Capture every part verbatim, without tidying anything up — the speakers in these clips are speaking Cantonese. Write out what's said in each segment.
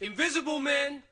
Invisible Man。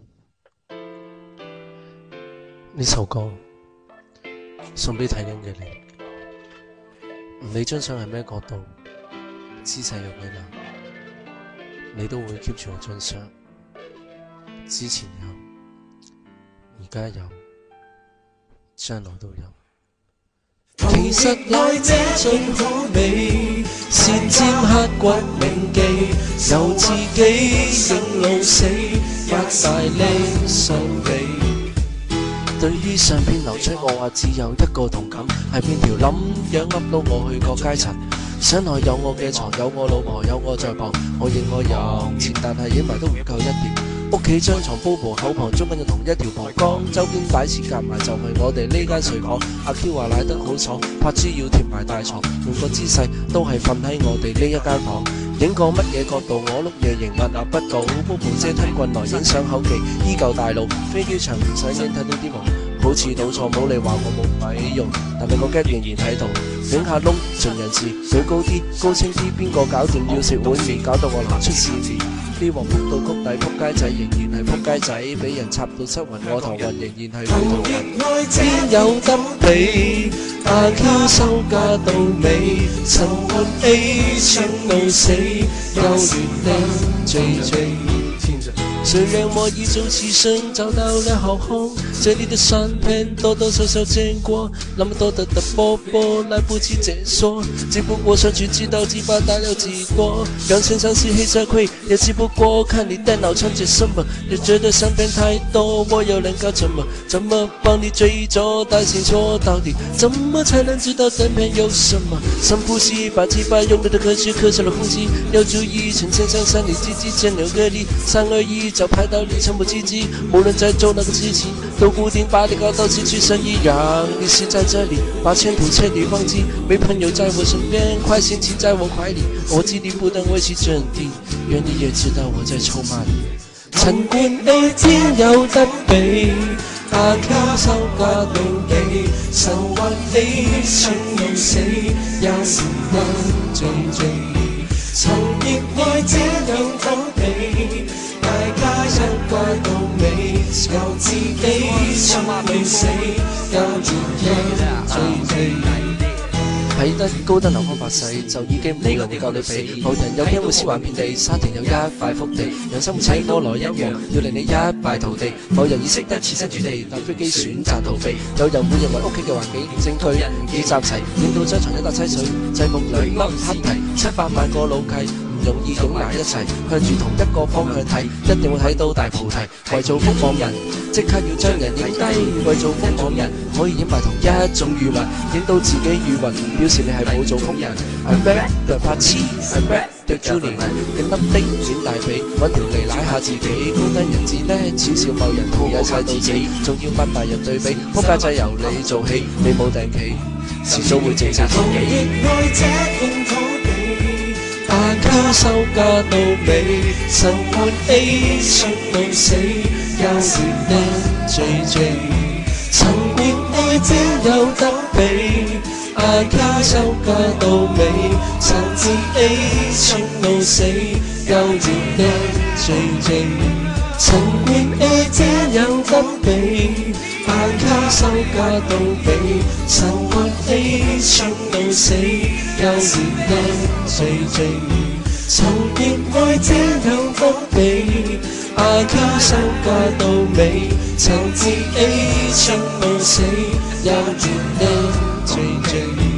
呢首歌送俾睇緊嘅你，唔理張相係咩角度，姿勢有幾難，你都會 keep 住我張相。之前有，而家有，將來都有。其實來這種好美，先尖刻骨銘記，由自己生老死，一大拎相比。對於相片流出，我話只有一個同感，係邊條諗樣噏到我去過階層。相內有我嘅床，有我老婆，有我在旁，我認我有錢，但係影埋都唔夠一碟。屋企張床鋪蒲口旁，中間有同一條旁江，周邊擺設夾埋就係我哋呢間睡房。阿 Q 話賴得好爽，拍豬要貼埋大床，換個姿勢都係瞓喺我哋呢一間房。影過乜嘢角度，我碌夜型問啊不到，鋪蒲遮吞棍來影相口技，依舊大路飛機場唔使影睇到啲毛。好似倒錯冇你話我冇鬼用，但係個 gap 仍然喺度，影下窿盡人事，舉高啲高清啲，邊個搞掂要食碗麵，搞到我流出屎片。呢鑊撲到谷底，撲街仔仍然係撲街仔，俾人插到七暈，我頭暈仍然係回頭暈。邊有得比？阿 Q 收家到尾，陳換 A 唱到死，又亂地追追。谁让我一走起身找到了好红？这里的山片多多少少见过，那么多的的波波来不及解说，只不过上去知道几把打了几多，让身上是黑色盔，也只不过看你电脑穿着什么，也觉得相片太多，我又能够怎么怎么帮你追着大星座，到底怎么才能知道正片有什么？深呼吸，把鸡巴用力的咳血咳出了空气，要注意成千上山里叽叽见牛个力，三二一。脚拍到你沉不唧唧，无论在做哪个事情，都固定把你搞到气去生一样。你是在这里，把前途彻底忘记，没朋友在我身边，快心情在我怀里，我极力不能维持镇定，愿你也知道我在臭骂你。陳冠 A 天有得比，阿 Q 收家到地，神魂 A 唱到死，也是一醉醉。曾熱愛這樣口比，大家一家到尾，由自己唱到死，有熱一醉醉。喺得高登流芳百世，就已經冇人夠你比。後人有機會屍橫遍地，沙田有一塊福地，人生似多來一樣，要令你一敗塗地。某人已識得設身處地，但飛機選擇逃避。有人會認為屋企嘅環境證據唔幾集齊，影到張床一笪凄水，制服兩粒黑題，七百萬個老契。容易擁埋一齊，向住同一個方向睇，一定會睇到大菩提。為造福網人，即刻要將人影低。為造福網人，可以影埋同一種語文，影到自己語雲，表示你係冇做福人。I bet 對白痴 ，I bet 對 Julie， 影粒的剪大髀，揾條脷舐下自己。高登人字呢，恥笑某人徒有晒到死，仲要八大人對比，撲街仔由你做起，你冇定期，遲早會正正自己。阿 Q 收家到尾，神魂 A 唱到死，有時靚醉醉。曾熱愛只有得比，阿 Q 收家到尾，曾自 A 唱到死，有時靚醉醉。曾熱愛只有得比，阿 Q 收家到尾，神魂 A 唱到死，有時靚醉醉。曾熱愛只有得比，阿 Q 收家到尾，曾自 A 唱到死，有時靚醉醉。